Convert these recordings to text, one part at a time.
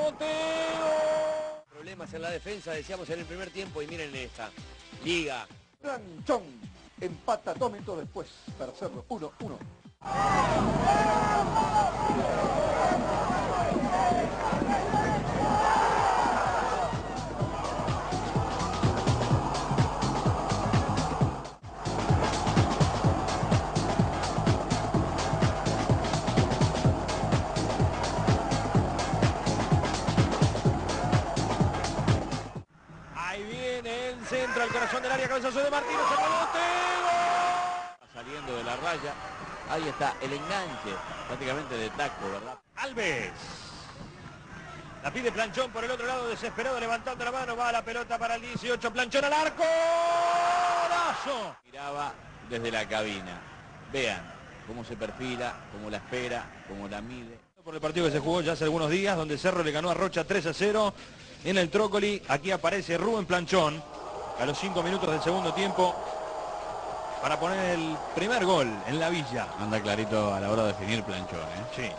reboteo. Problemas en la defensa, decíamos en el primer tiempo, y miren esta. Liga. Planchón empata 2 minutos después para hacerlo 1-1. Ahí viene el centro al corazón del área, cabezazo de Martínez, el reboteo. Saliendo de la raya, ahí está el enganche, prácticamente de taco, ¿verdad? Alves. La pide Planchón por el otro lado, desesperado, levantando la mano, va a la pelota para el 18, Planchón al arco. ¡Golazo! Miraba desde la cabina. Vean cómo se perfila, cómo la espera, cómo la mide. Por el partido que se jugó ya hace algunos días, donde Cerro le ganó a Rocha 3-0 en el Trócoli. Aquí aparece Rubén Planchón a los 5 minutos del segundo tiempo para poner el primer gol en la Villa. Anda clarito a la hora de definir Planchón, ¿eh? Sí.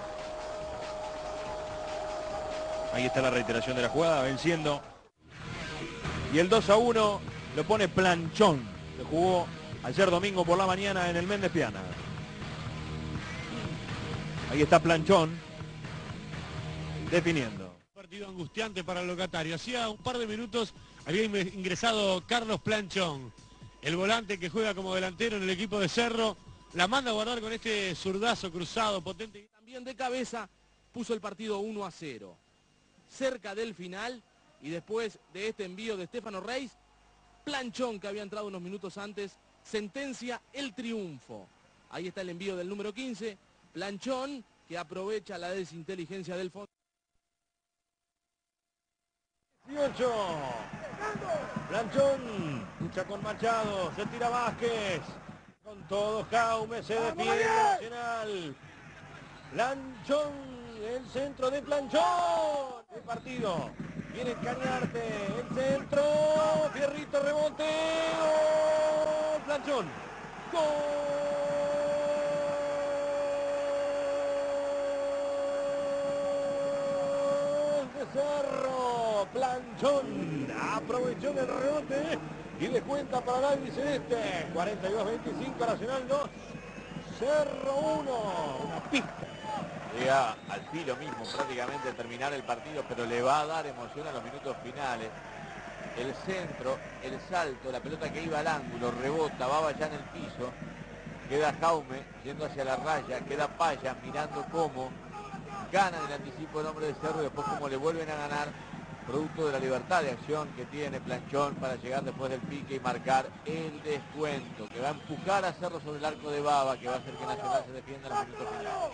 Ahí está la reiteración de la jugada, venciendo. Y el 2-1 lo pone Planchón. Se jugó ayer domingo por la mañana en el Méndez Piana. Ahí está Planchón definiendo. Partido angustiante para el locatario. Hacía un par de minutos había ingresado Carlos Planchón, el volante que juega como delantero en el equipo de Cerro. La manda a guardar con este zurdazo cruzado, potente. También de cabeza puso el partido 1-0. Cerca del final, y después de este envío de Stefano Reis, Planchón, que había entrado unos minutos antes, sentencia el triunfo. Ahí está el envío del número 15, Planchón, que aprovecha la desinteligencia del fondo. 18. Planchón lucha con Machado, se tira Vázquez. Con todo Jaume, se defiende Nacional. Planchón, el centro de Planchón. El partido. Viene Cañarte, el centro. Fierrito, reboteo. Planchón. ¡Gol! Cerro, Planchón aprovechó el rebote y descuenta para la albiceleste. 42-25, Nacional 2, Cerro 1. Una pista. Llega al filo mismo prácticamente terminar el partido, pero le va a dar emoción a los minutos finales. El centro, el salto, la pelota que iba al ángulo, rebota, va allá en el piso. Queda Jaume yendo hacia la raya, queda Paya mirando cómo ganan el anticipo el hombre de Cerro y después como le vuelven a ganar, producto de la libertad de acción que tiene Planchón para llegar después del pique y marcar el descuento, que va a empujar a Cerro sobre el arco de Baba, que va a hacer que Nacional se defienda en los minutos finales.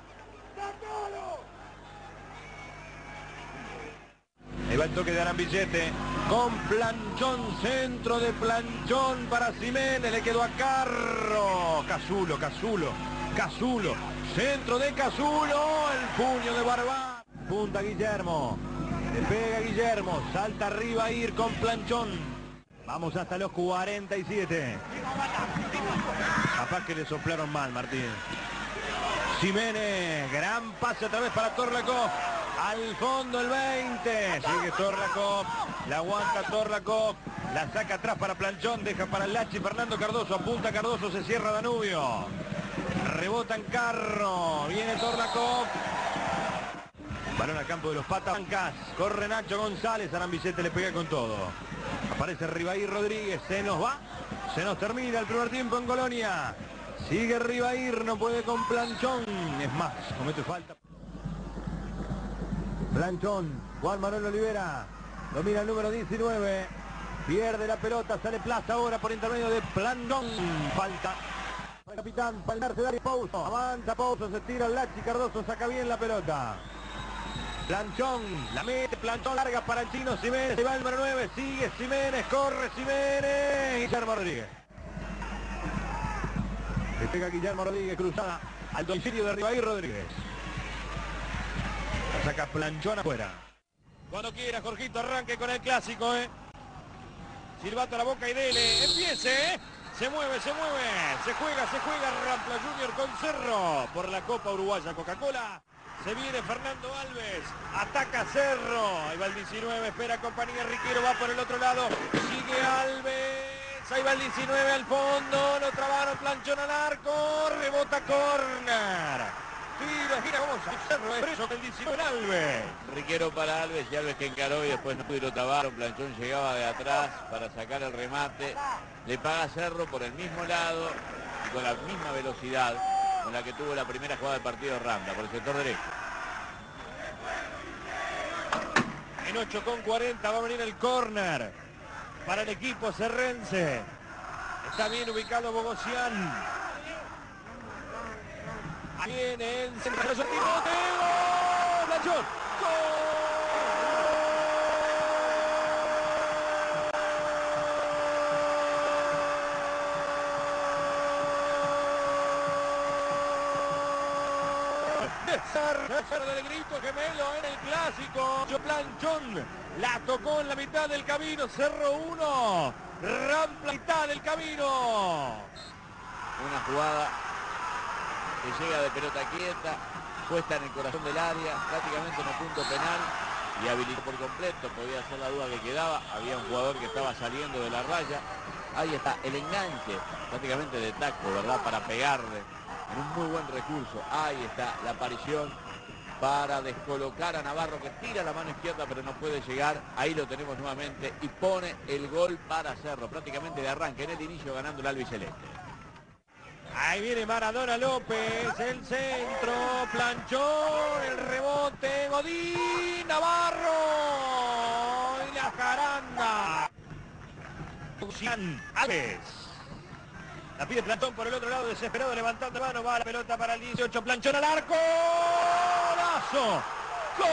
Ahí va el toque de Arambillete con Planchón, centro de Planchón para Ximénez, le quedó a Carro. Casulo, centro de Casulo, el puño de Barbá. Punta Guillermo, le pega Guillermo, salta arriba a ir con Planchón. Vamos hasta los 47. Capaz que le soplaron mal, Martín. Ximénez, gran pase otra vez para Torlakov. Al fondo el 20. Sigue Torlakov. La aguanta Torlakov. La saca atrás para Planchón. Deja para el Lachi. Fernando Cardoso. Apunta Cardoso. Se cierra Danubio. Rebota en Carro. Viene Torlakov. Balón al campo de los Patancas. Corre Nacho González. Arambillete le pega con todo. Aparece Ribaí Rodríguez. Se nos va. Se nos termina el primer tiempo en Colonia. Sigue Ribair, no puede con Planchón. Es más, comete falta. Planchón, Juan Manuel Olivera. Domina el número 19. Pierde la pelota, sale Plaza ahora por intermedio de Planchón. Falta. El capitán, Palmarse, Dario Pouso. Avanza Pouso, se tira el Lachi Cardoso, saca bien la pelota. Planchón, la mete, Planchón larga para el chino Ximénez. Se va el número 9, sigue Ximénez, corre Ximénez. Guillermo Rodríguez. Le pega Guillermo Rodríguez, cruzada al domicilio de Ribaí Rodríguez. La saca Planchón afuera. Cuando quiera, Jorgito, arranque con el clásico, Silbato a la boca y dele. Empiece, Se mueve, se juega Rampla Junior con Cerro por la Copa Uruguaya Coca-Cola. Se viene Fernando Alves. Ataca Cerro. Ahí va el 19. Espera compañía. Riquero va por el otro lado. Sigue Alves. Ahí va el 19 al fondo. Lo trabaron. Planchón al arco. Rebota córner. Tiro, gira, vamos a Cerro. Expreso el 19 Alves. Riquero para Alves y Alves que encaró y después no pudo y lo tabaron. Planchón llegaba de atrás para sacar el remate. Le paga Cerro por el mismo lado y con la misma velocidad con la que tuvo la primera jugada del partido Rambla, por el sector derecho. En 8:40 va a venir el córner para el equipo cerrense. Está bien ubicado Bogosian. Viene el centro. Planchón. Del grito gemelo en el clásico. Planchón la tocó en la mitad del camino. Cerro 1. Rampla mitad del camino. Una jugada que llega de pelota quieta, puesta en el corazón del área, prácticamente en el punto penal y habilitó por completo. Podía ser la duda que quedaba. Había un jugador que estaba saliendo de la raya. Ahí está el enganche, prácticamente de tacto, ¿verdad? Para pegarle en un muy buen recurso. Ahí está la aparición para descolocar a Navarro, que tira la mano izquierda pero no puede llegar. Ahí lo tenemos nuevamente y pone el gol para Cerro, prácticamente de arranque en el inicio, ganando el albiceleste. Ahí viene Maradona López, el centro, Planchón, el rebote, Godín, Navarro y la jaranda. Alves. La pide Planchón por el otro lado, desesperado, levantando mano, va la pelota para el 18, Planchón al arco, golazo, ¡gol!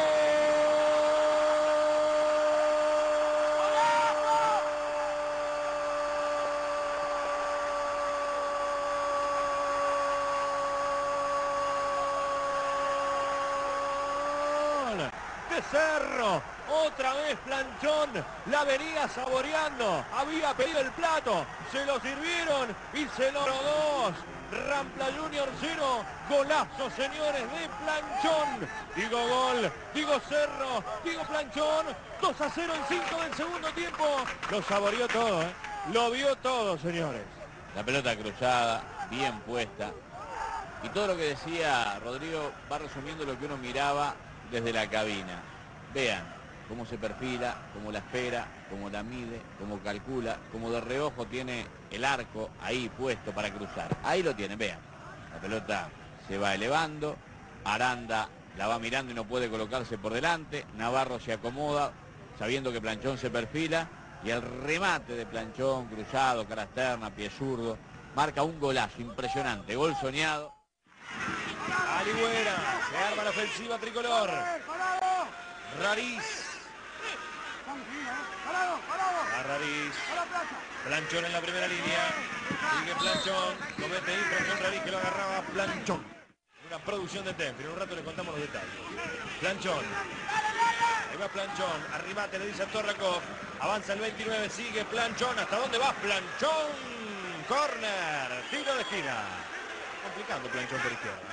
De Cerro, otra vez Planchón, la venía saboreando, había pedido el plato, se lo sirvieron y se lo dio 2. Rampla Junior 0, golazo señores de Planchón. Digo gol, digo Cerro, digo Planchón, 2-0 en 5 del segundo tiempo. Lo saboreó todo, lo vio todo, señores. La pelota cruzada, bien puesta. Y todo lo que decía Rodrigo va resumiendo lo que uno miraba desde la cabina. Vean cómo se perfila, cómo la espera, cómo la mide, cómo calcula, cómo de reojo tiene el arco ahí puesto para cruzar. Ahí lo tienen, vean. La pelota se va elevando, Aranda la va mirando y no puede colocarse por delante. Navarro se acomoda sabiendo que Planchón se perfila y el remate de Planchón cruzado, cara externa, pie zurdo, marca un golazo impresionante, gol soñado. Aligüera, se arma la ofensiva tricolor. Rariz. A Rariz. Planchón en la primera línea. Sigue Planchón. Comete infracción Rariz que lo agarraba Planchón. Una producción de Tenfield. En un rato le contamos los detalles. Planchón. Ahí va Planchón. Arrimate le dice a Torrakov. Avanza el 29. Sigue Planchón. ¿Hasta dónde va Planchón? Corner. Tiro de esquina. Complicando Planchón por izquierda.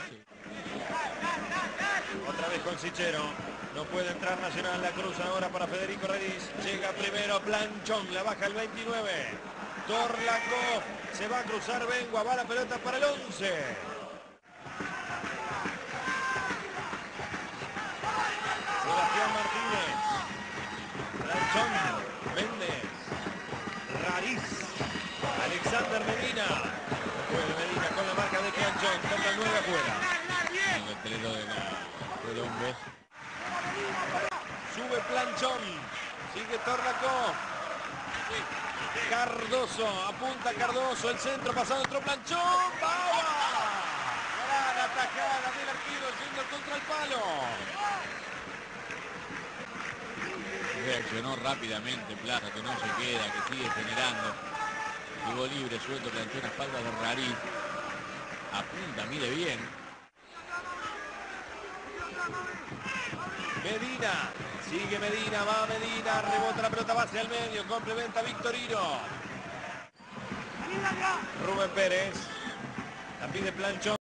Otra vez con Sichero. No puede entrar Nacional, la cruz ahora para Federico Rediz. Llega primero Planchón, la baja el 29. Torlakov, se va a cruzar Bengua, va la pelota para el 11. Sebastián Martínez. Planchón, Méndez. Rariz. Alexander Medina. No puede Medina con la marca de Planchón, toca el 9 afuera. Sube Planchón, sigue Torlakov. Cardoso, apunta Cardoso, el centro pasado, entró Planchón, ¡Baba! Gran atajada del arquero yendo contra el palo. Reaccionó rápidamente Plaza, que no se queda, que sigue generando. Llegó libre, suelto Planchón a espaldas de Rariz. Apunta, mide bien. Medina, sigue Medina, va Medina, rebota la pelota, va hacia el medio, complementa Victorino. Rubén Pérez, la pide Planchón.